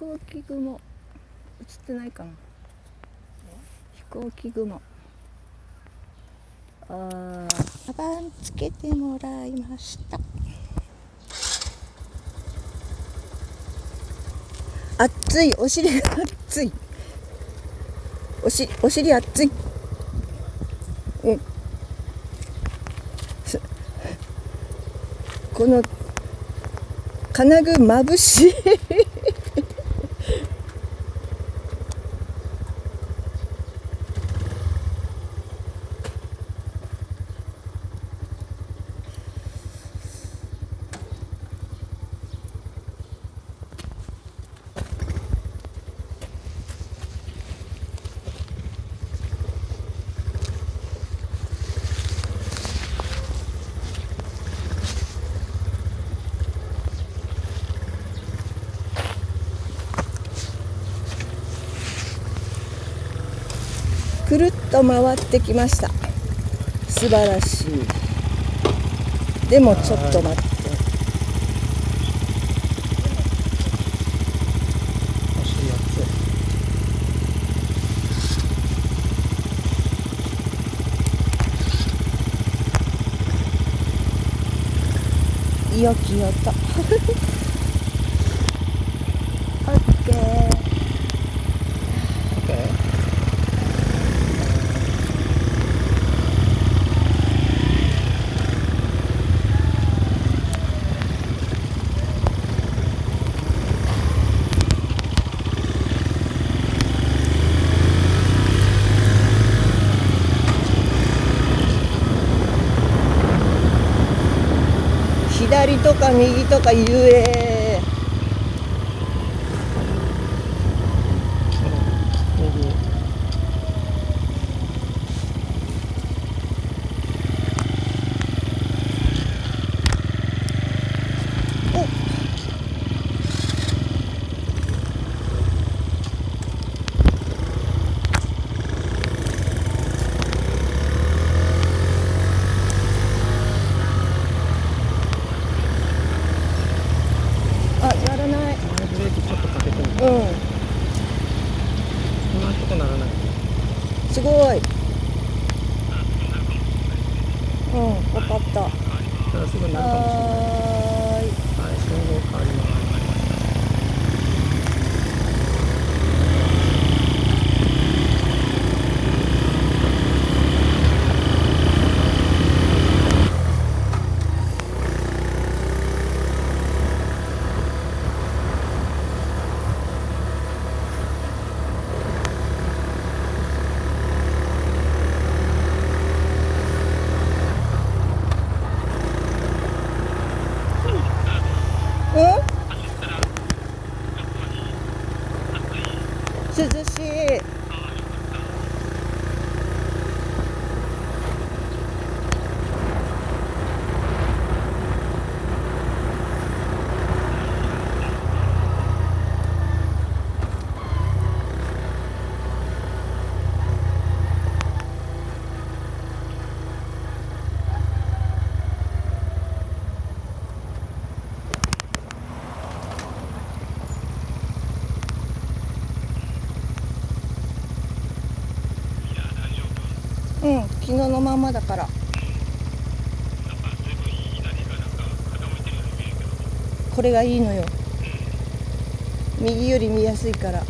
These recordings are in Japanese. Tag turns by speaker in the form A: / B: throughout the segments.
A: 行機雲映ってないかな。飛行機雲。カバンつけてもらいました。熱い、お尻が熱い。お尻熱い。うん。この金具まぶしい。くるっと回ってきました。素晴らしい。でもちょっと待って。良き音。オッケー。左とか右とか言え。うん、今
B: んとこならない。
A: すごい。うん、分かった。
B: すぐなるかもしれない。はい、信号変わります。
A: 涼しい。うん、昨日のまんまだから。これがいいのよ。右より見やすいから。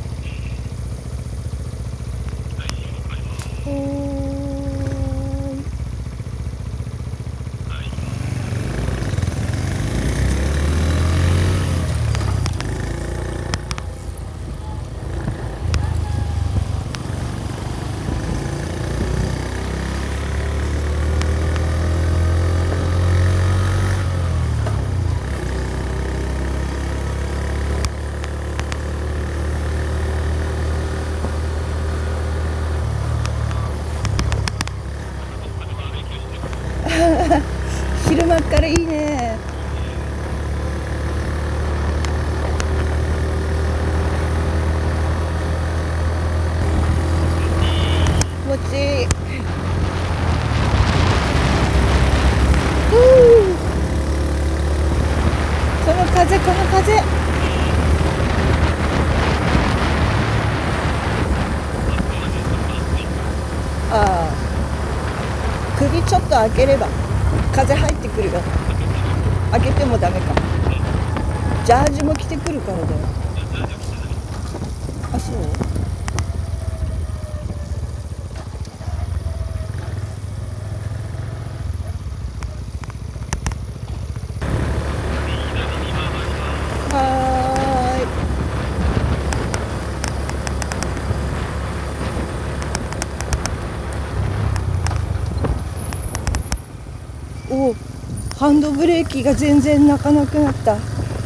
A: 窓開ければ風入ってくるよ。開けてもダメか。ジャージも着てくるからだよ。あ、そう。お、ハンドブレーキが全然鳴かなくなった。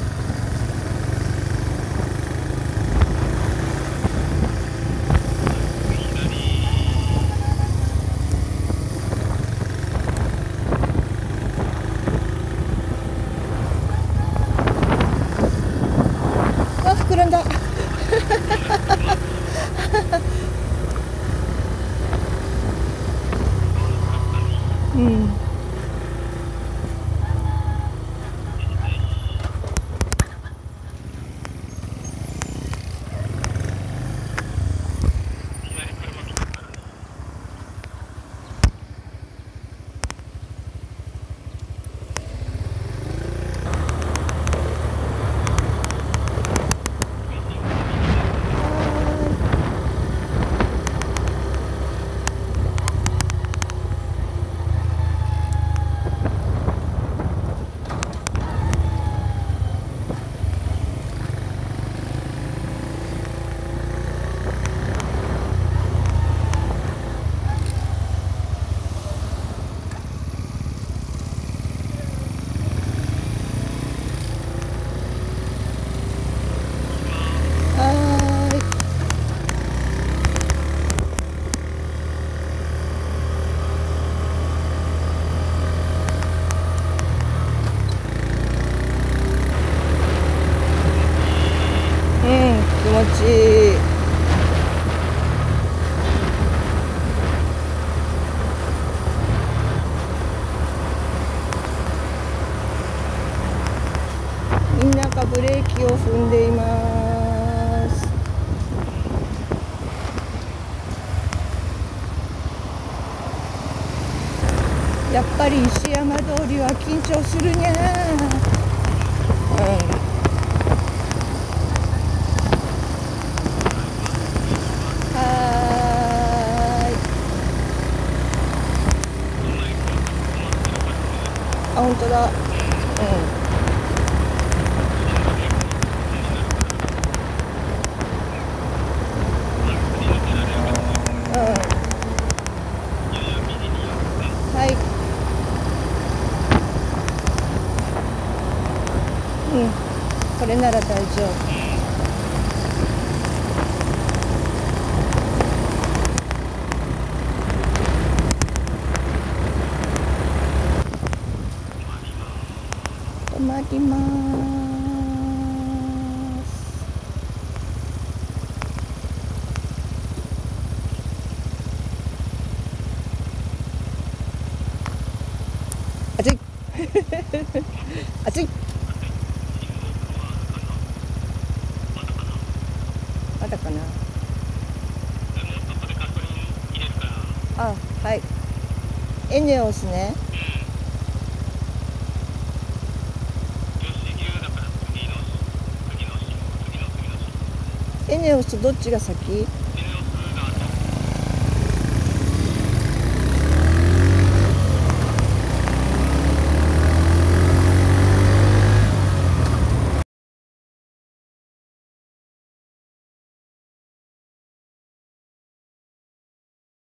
A: あ、膨らんだ。うん。気持ちいい。みんながブレーキを踏んでいます。やっぱり石山通りは緊張するにゃー。あ、本当だ。はい。これなら大丈夫。止まります。暑い暑い。まだかな。あ、はい。エネオスね。エネオスとどっちが先？